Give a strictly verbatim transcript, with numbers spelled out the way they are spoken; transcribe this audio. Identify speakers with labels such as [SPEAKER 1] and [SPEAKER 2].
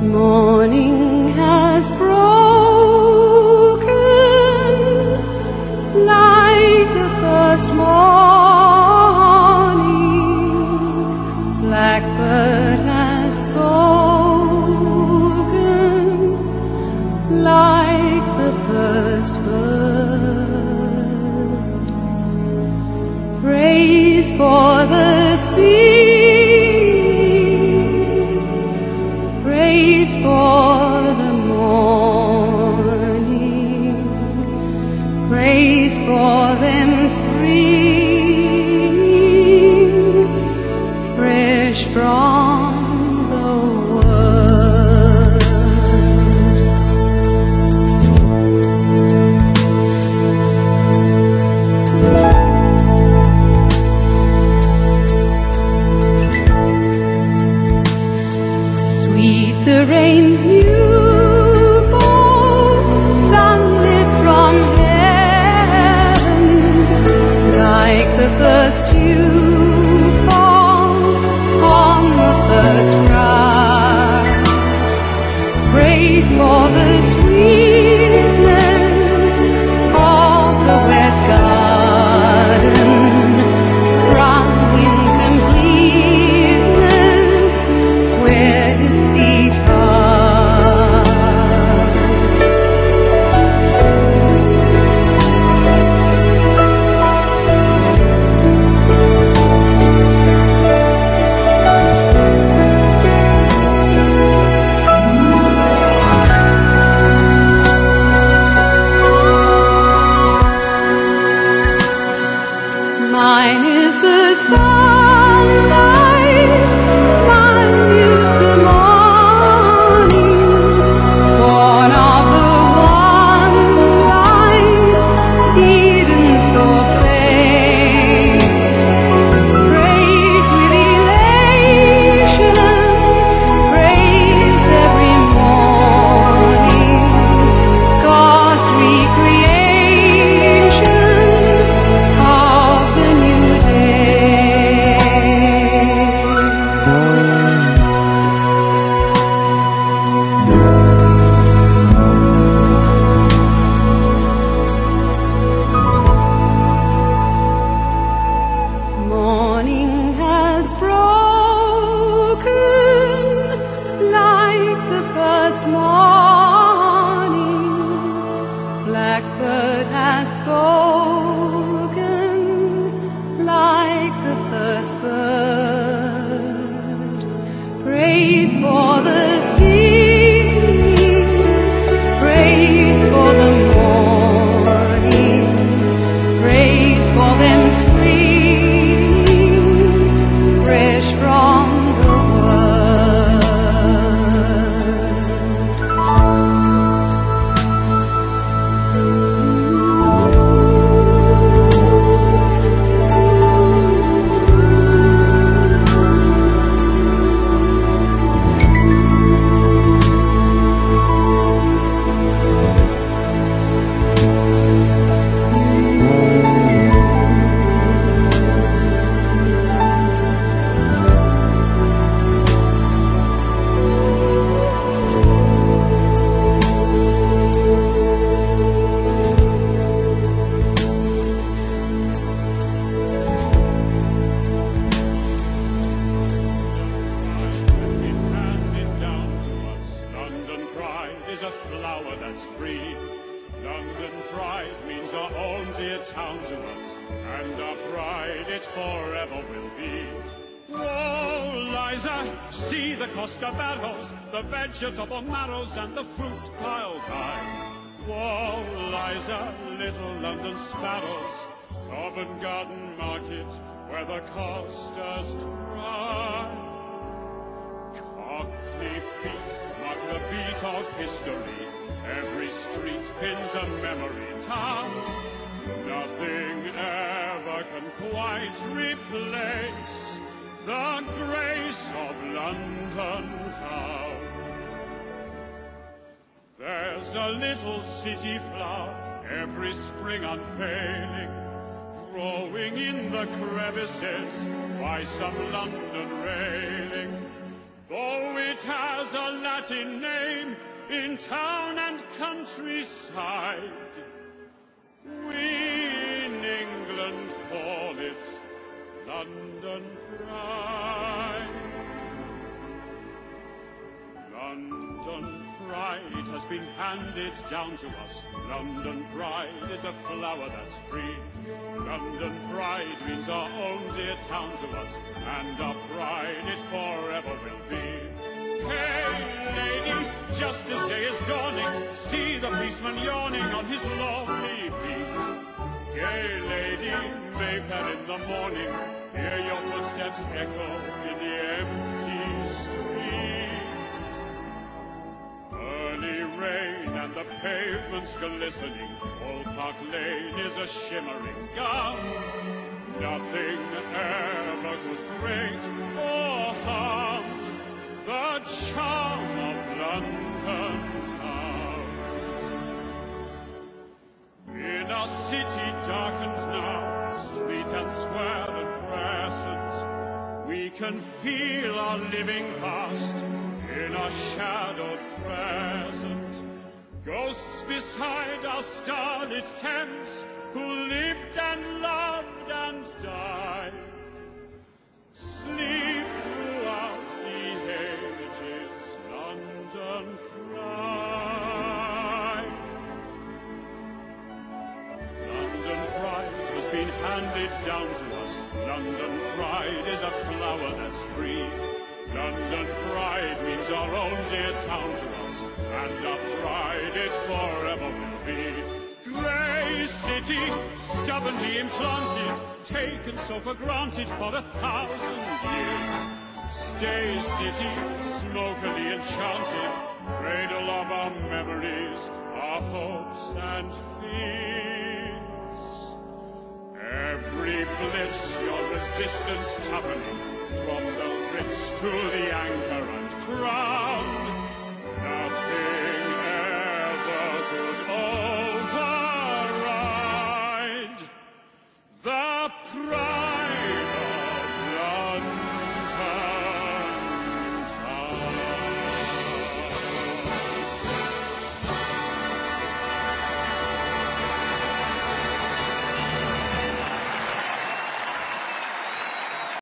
[SPEAKER 1] Morning has broken like the first morning. Blackbird has spoken like the first bird. Praise for the sea. Praise for the morning, praise for them spring, fresh from the world. Sweet the rain's new fall, sunlit from heaven, like the first dew fall on the first grass. Praise for the sweetness of the wet garden, sprung in completeness where his feet Mine is the sunlight, mine is the morning, born of the one light, Eden so fair. Praise with elation, praise every morning, God's recreation of the new day. Morning has broken like the first morning. Blackbird has spoken like the first bird. Praise for the sea, praise for the morning, praise for them spring, fresh from the
[SPEAKER 2] Handed down to us, London pride is a flower that's free. London pride means our own dear town to us, and our pride it forever will be. Whoa, Liza, see the Costa barrows, the vegetable marrows, and the fruit piled high. Whoa, Liza, little London sparrows, Covent Garden Market, where the costers cry. Cockney feet mark the beat of history. Every street pins a memory town. Nothing ever can quite replace the grace of London town. There's a little city flower, every spring unfailing, growing in the crevices by some London railing. Though it has has a Latin name in town and countryside. We in England call it London Pride. London Pride has been handed down to us. London Pride is a flower that's free. London Pride means our own dear town to us, and our pride it forever will be. Hey, lady, just as day is dawning, see the policeman yawning on his lovely beat. Gay lady, Mayfair in the morning, hear your footsteps echo in the empty street. Early rain and the pavements glistening, Old Park Lane is a shimmering gown. Nothing ever could break or harm the charm of London town. In a city darkened now, street and square and crescent, we can feel our living past in a shadowed present. Ghosts beside our starlit Thames, who lived and loved and died, sleep throughout the ages, London Pride. London Pride has been handed down to us. London Pride is a flower that's free. London Pride means our own dear town to us, and our pride it forever will be. Grey city, stubbornly implanted, taken so for granted for a thousand years. Stay city, smokily enchanted, cradle of our memories, our hopes and fears. Every blitz your resistance toughening, from the Ritz to the Anchor and Crown.